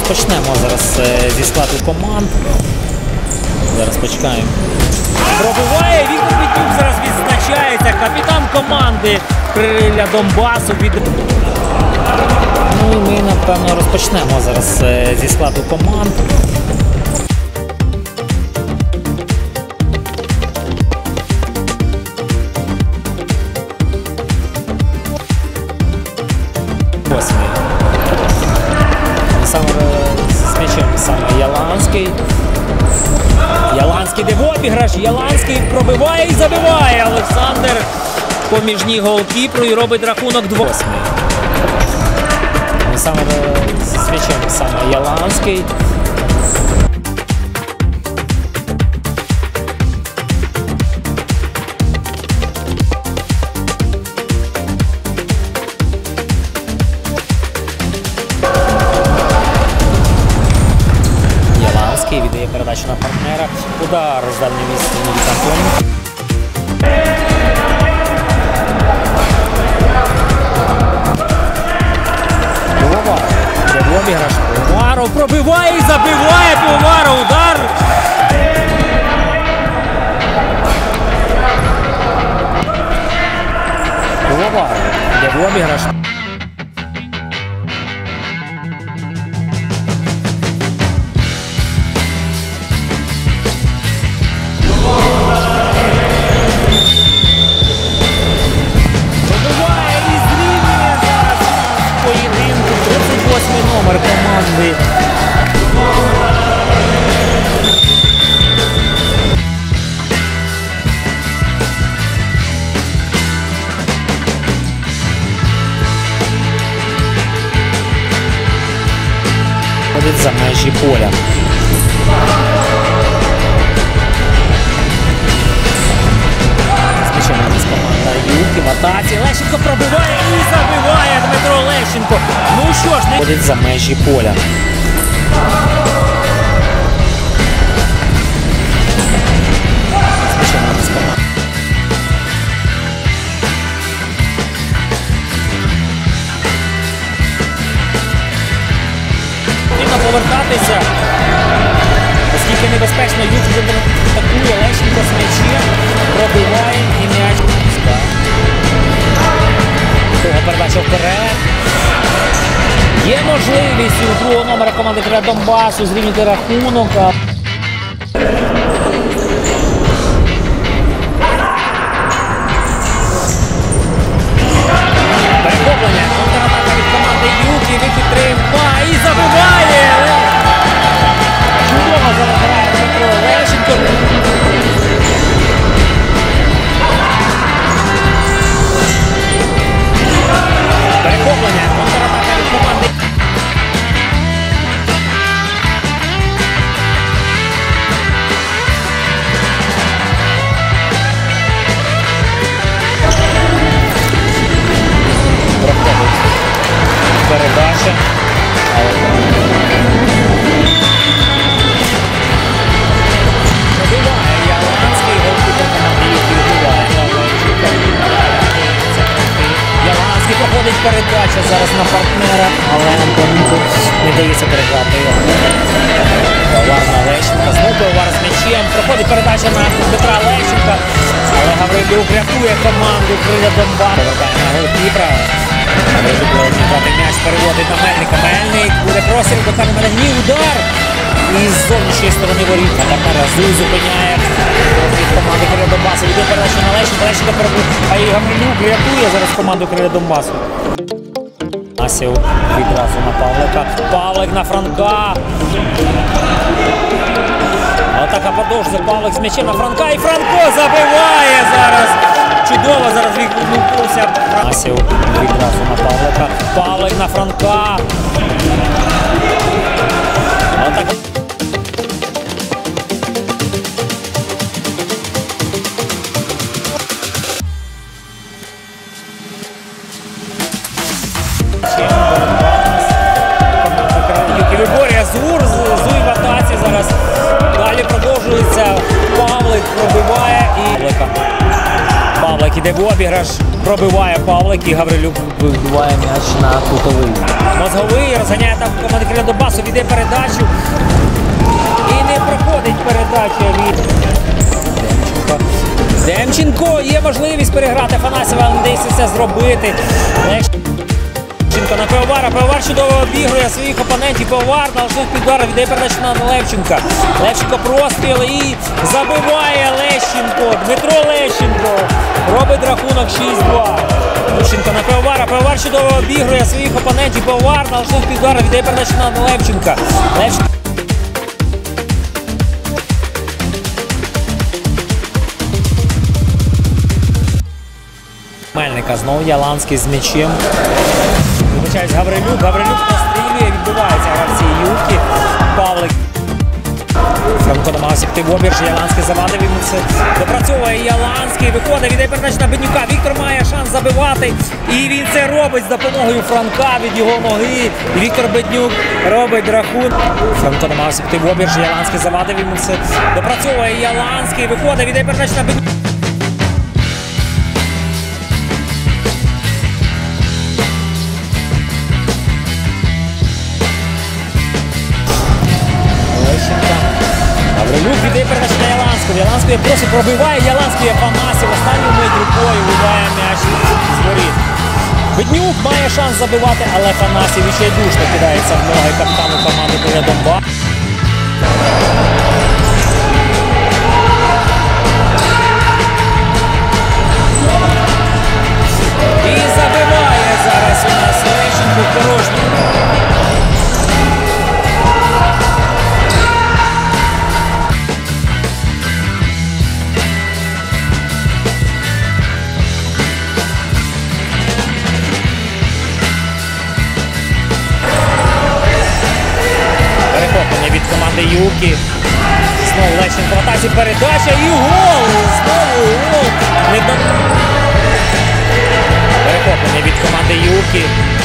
Розпочнемо зараз зі складу команд. Зараз почекаємо. Пробиває, Віктор Петюк зараз відзначається. Капітан команди Криля Донбасу. Ну і ми, напевно, розпочнемо зараз зі складу команд. Саме з м'ячем саме Яланський. Яланський, де в обіграш. Яланський пробиває і забиває. Олександр поміжній голкіпру і робить рахунок 2-8. Саме з м'ячем саме Яланський. Віддає передачу на партнера. Удар з дальньої відстані від Антонів. Обіграш. Пивоваров пробиває і забиває. Пивоваров. Удар. Пивоваров. Де обіграш. Номер команди. Ходить за межі поля. Спочинається команда Юрки в атаці. Лещенко пробиває і забиває Дмитро Лещенко. Ну що ж, не ходить за межі поля. Спочинається команда. Потрібно повертатися, оскільки небезпечно Юрки вже атакує. Лещенко з м'ячем пробиває і м'яч. Друга передача вперед. Є можливість у другого номера команди Криля Донбасу зрівняти рахунок. Перехоплення. Контратака від команди Юки. Підтримка і забиває. Чудово зараз грає Дмитро Лещенко. Перехоплення. Контратака від команди. Проходить передача. Забиває Яланський, голкіпер команди Юки вбиває. Яланський проходить передача зараз на партнера, але Антоненко не дається переграти його. Пивовар на Лещенка. Знову Пивовар з м'ячем. Проходить передача на Дмитра Лещенка. Але Гаврилюк рятує команду Криля Донбасу. Повертає на голкіпера. Гаврилюк буде брати м'яч, переводить на Мельника. Мельник буде простір, до камера. Ні, удар. І з зовнішньої сторони воріт. Партнера зупиняє від команди Криля Донбасу. Йде передача на Лещенка. Лещенка перебуває. А і Гаврилюк рятує зараз команду Криля Донбасу. Асів відразу на Павлика. Павлик на Франка. Атака продовжується. Павлик з м'ячем на Франка. І Франко забиває зараз. Чудово зараз відбувся. Асів відразу на Павлика. Павлик на Франка. Атака. Виборює Зуй в атаці зараз. Далі продовжується. Павлик пробиває і Павлик іде в обіграш, пробиває Павлик і Гаврилюк вибиває м'яч на кутовий. Мозговий розганяє там команди Криля Донбасу, віде передачу. І не проходить передача від Демченко. Демченко, є можливість переграти Афанасьєва, але не дається це зробити. Левченко на Пивовара. Пивовар чудово обігрує своїх опонентів. Пивовар належить під удар, віддає передачу на Левченка. Левченко простріл і забиває Лещенко. Дмитро Лещенко робить рахунок 6-2. Левченко на Пивовара. Пивовар чудово обігрує своїх опонентів. Пивовар належить під удар, віддає передачу на Левченка. Мельника знову Яланський з м'ячем. Вибачаюсь, Гаврилюк. Гаврилюк пострілює, відбувається гравці Юки. Павлик. Франко намагався піти в обірж. Яланський завадив йому це. Допрацьовує Яланський. Виходить, віддає передачу на Беднюка. Віктор має шанс забивати. І він це робить з допомогою Франка від його ноги. І Віктор Беднюк робить рахунок. Франко намагався піти в обірж. Яланський завадив йому це. Допрацьовує Яланський. Виходить, віддає передачу на Беднюка. Гаврилюк віддає передачу на Яланського. Яланський просто пробиває. Яланський Афанасьєв останню мить рукою вибиває м'яч з воріт. Беднюк має шанс забивати, але Афанасьєв відчайдушно кидається в ноги капітану команди Криля Донбасу. І забиває зараз у нас Лещенко порожньо. Від команди Юки. Знову Лещенко в атаці, передача і гол! Знову гол! Перехоплення від команди Юки.